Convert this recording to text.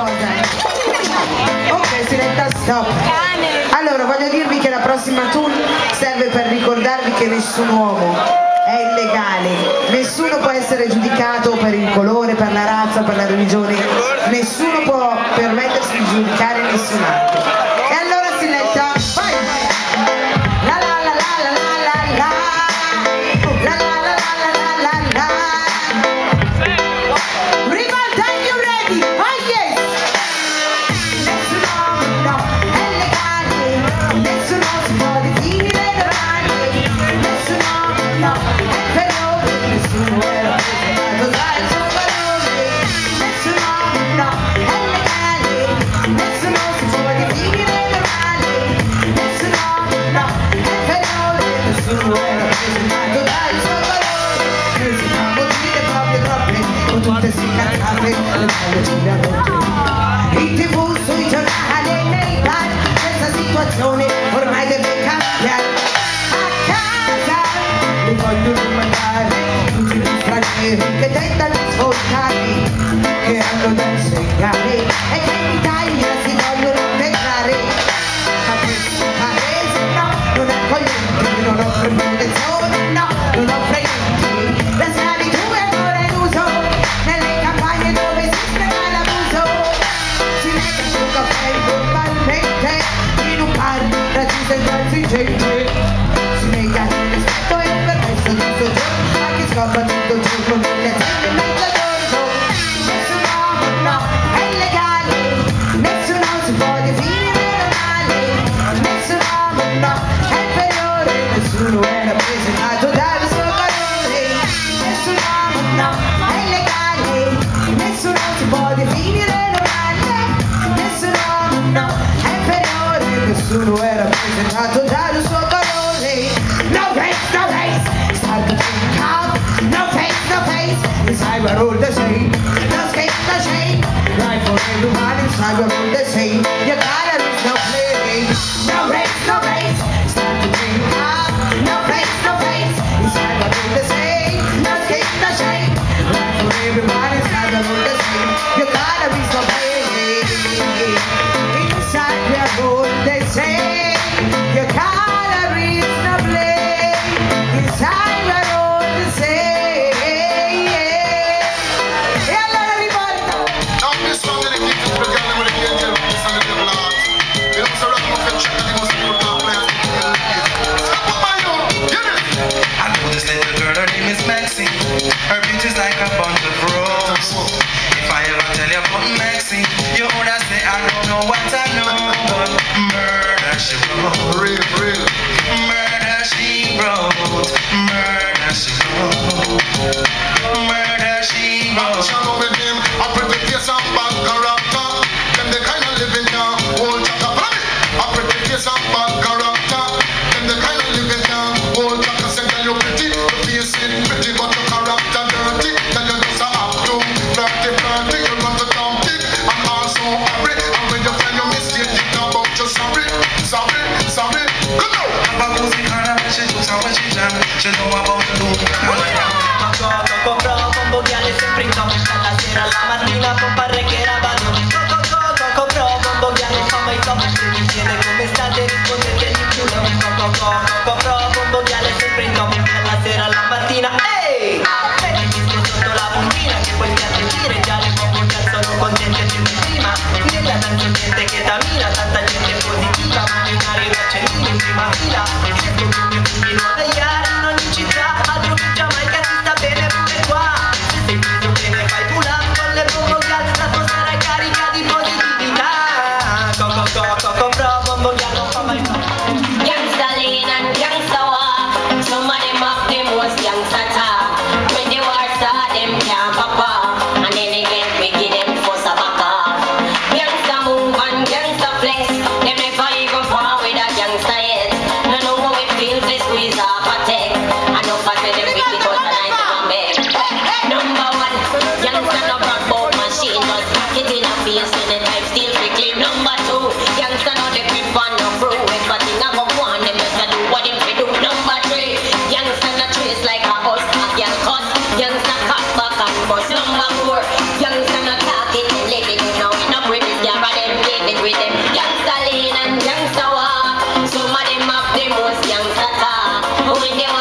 cosa. Ok, Siletta, stop. Allora, voglio dirvi che la prossima tune serve per ricordarvi che nessun uomo è illegale, nessuno può essere giudicato per il colore, per la razza, per la religione, nessuno può permettersi di giudicare nessun altro. E allora Siletta, vai! La la la la la la la la la la la la la la la. Rivolta, are you ready? Oh yes! Nessuno no, è legale, nessuno si può definire normale, nessuno no, è feroce, nessuno è rappresentato dal suo valore, nessuno no, è legale, nessuno si può definire normale, nessuno no, è feroce, nessuno è rappresentato dal suo valore, noi siamo dire proprio troppe, con tutte scazzate, le palle ci le rotte. In TV, sui giornali e nei bar, questa situazione ormai deve cambiare. A casa li vogliono mandare tutti gli stranieri che tentano di sfottarli, che hanno da insegnare e che in Italia si vogliono integrare. Ma questo paese no, non è accogliente, non offre protezione, no, non offre niente. La schiavitù è ancora in uso nelle campagne dove esiste l'abuso. Si nega sul caffè informalmente in un bar raggiunge il transigente. Si nega il rispetto e il permesso di soggiorno a chi scoppa tutto il giorno nelle aziende in mezzogiorno. Nessuno no, è illegale, nessuno si può definire normale, nessuno no, è inferiore, nessuno è rappresentato dal suo valore, nessuno no, è illegale, nessuno si può definire normale, nessuno no, è inferiore, nessuno è rappresentato dal suo valore. No race, start to think out, no face, inside we're all the same, no escape, no shame, life for everyone inside we're all the same, you gotta reach no play, no race, start to think out, no face, inside we're all the same, no escape, no shame, life for everyone inside we're all the same, you gotta reach no play, inside we're all the same, you gotta reach no play, inside we're all the same. E allora rivolta! Non mi sto a dire che ti preghiamo le mie idee, non mi stanno a dire l'altro. E non sarà come facciata di così con la playa. I know this little girl, her name is Maxine. Her beauty's like a bunch of roses. If I ever tell you about Maxine, you would say I don't know what I know, but murder she wrote. Real. Murder she wrote. Murder she wrote. Murder she wrote. Shallow with him, I pretty face and bad character. Them the kind of living down, old chaka from it. I pretty face and bad character. Them the kind of living down, old chaka say that you pretty. Your face is pretty, but your character dirty. That you just have to flirty. You run to town thick and also hurry. And when you find your mistake, you talk about your sorry. Good now. About music, she knows how she jam. She know about the loop. Combo ghiale sempre in campo dalla sera alla mattina con parre che rabano. Combo ghiale come i top. Se mi chiede come state risponde che di più non combo ghiale sempre in campo dalla sera alla mattina. Ehi! Metti il disco sotto la puntina che poi mi attendire. Già le combo già sono contente più di prima. Nella tanto gente che tamina, tanta gente positiva. Ma in aria accendino in prima fila. Esco con mio figli a vegliare in ogni città. Altro che Giamaica si sta bene pure qua. Se sei preso che ne fai pure. Aumentiamo